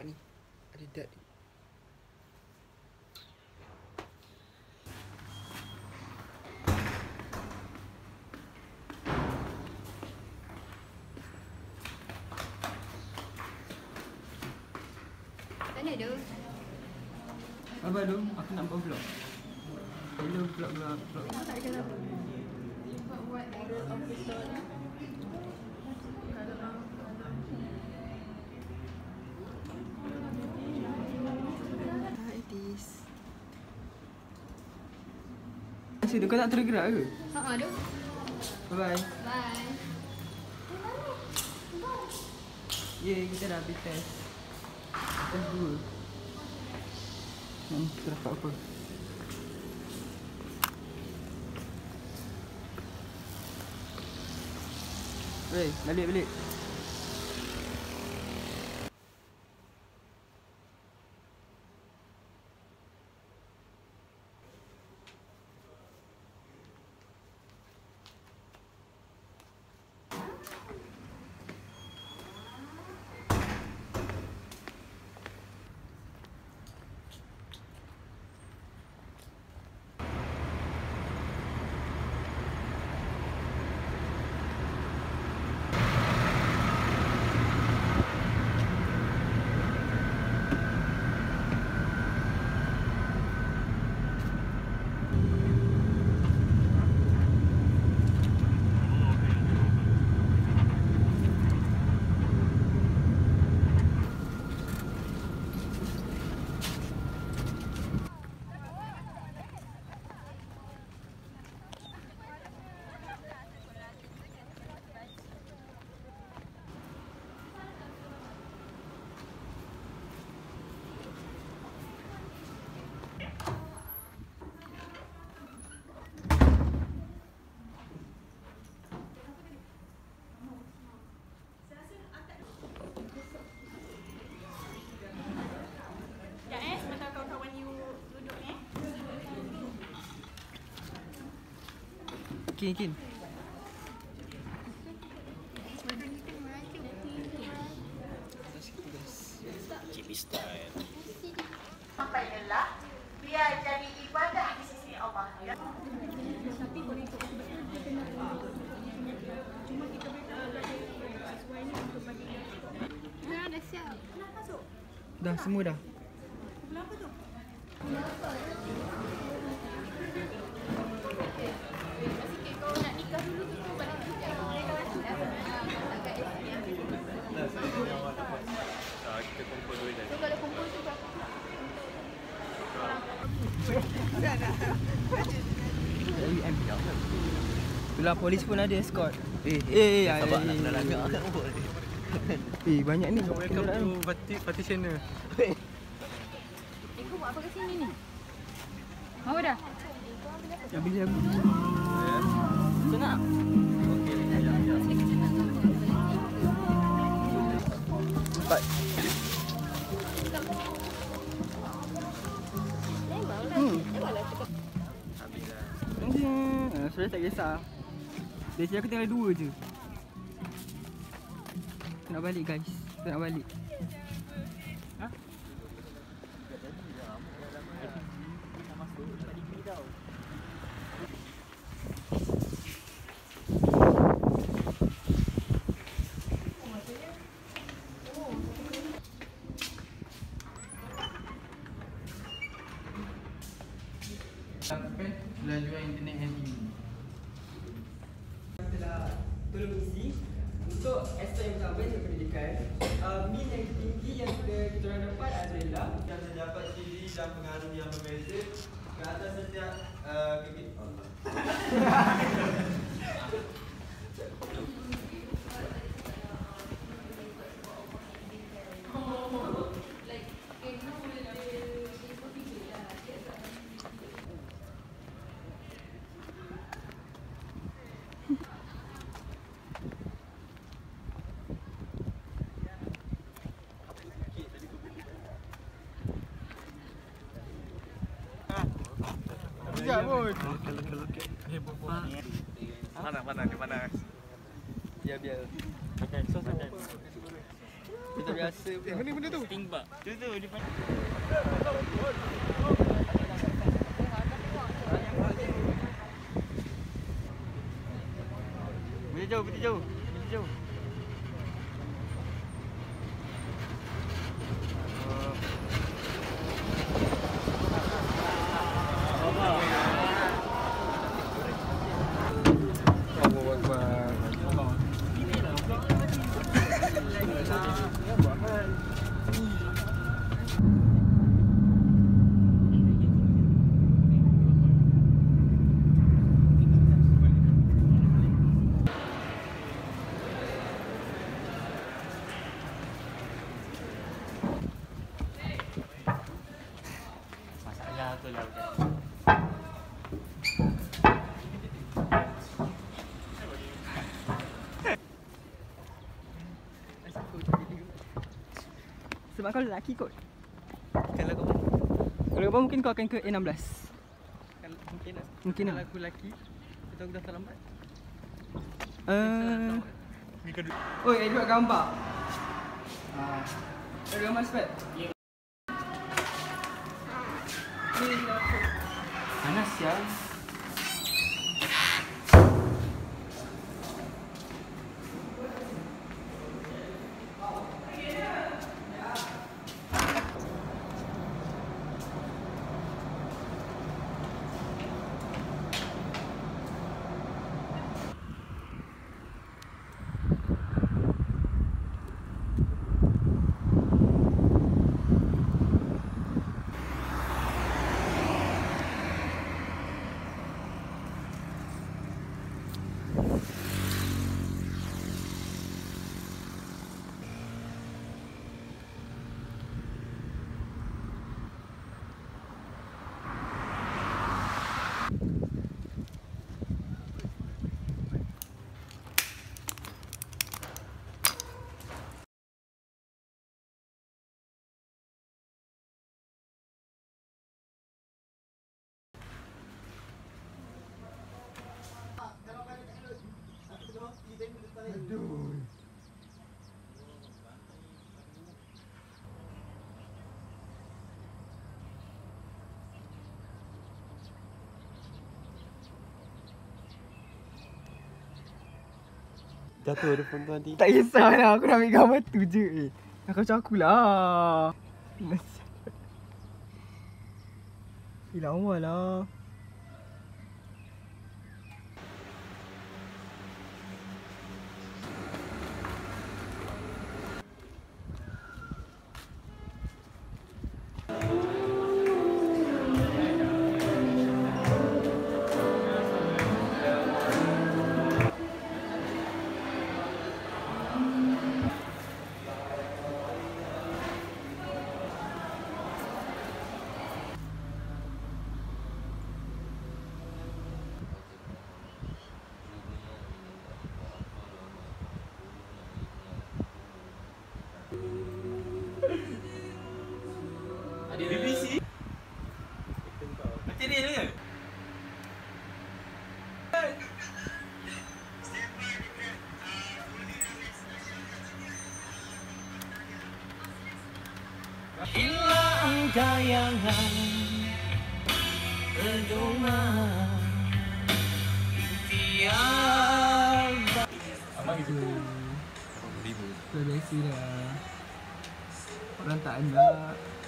ni. Ada dot ni. Mana tu? Apa tu? Aku nak buat vlog. Hello vlog. Tak ada apa. Buat model official ni. Asyik tu kau tak tergerak ke? Haa tu. Bye-bye. Bye. Yeay, kita dah habis test. Test 2. Kita dapat apa? Weh, balik. Kin. Chibi style. Sampai lelah, biar jadi ibadah di sisi Allah. Ya. Tapi boleh ikut cuma kita boleh sesuai ni untuk bagi. Dah siap. Nak masuk? Dah, semua dah. Kenapa tu? Kau nak nikah dulu tu kau balik kerja. Kita kumpul dulu dah. So kalau kumpul tu berapa? LUM. Itulah polis pun ada escort. Sabar nak kena langgar. Banyak ni. Welcome to petitioner. Kau buat apa kat sini ni? Mau dah? Habis dah. Senang. Okey, ya. Cepat. Habis dah. Sudah tak kisah. Dari sini aku tinggal 2 je. Aku nak balik guys. Aku nak balik. Ha? Laluan internet hari ini. Telah tolong isi untuk SI yang pertama yang pendidikan. Min yang tinggi yang kita orang dapat adalah Yang terdapat ciri dan pengaruh yang berbeza ke atas setiap Allah. Sekejap pun. Mana? Biar. Okay, so Kita biar rasa Mana benda tu? sting bug. Tu di mana? Boleh jauh, boleh jauh. Boleh jauh. Masalah tu lah. Sebab kau lelaki kot. Kalau kau mungkin kau akan ke A16. Kalau mungkin lah. Mungkin Kalau lah. aku lelaki, kita aku dah terlambat. Oi, Edward gambar. Edward gambar cepat. Panas ya. Jatuh depan tu nanti. Tak kisahlah, aku nak ambil gambar tu je. Nak kacau aku lah. Lawa lah. BBC? Material ke? Inilah enggayangan renungan tiada. Abang itu biasa dah. Orang tak nak.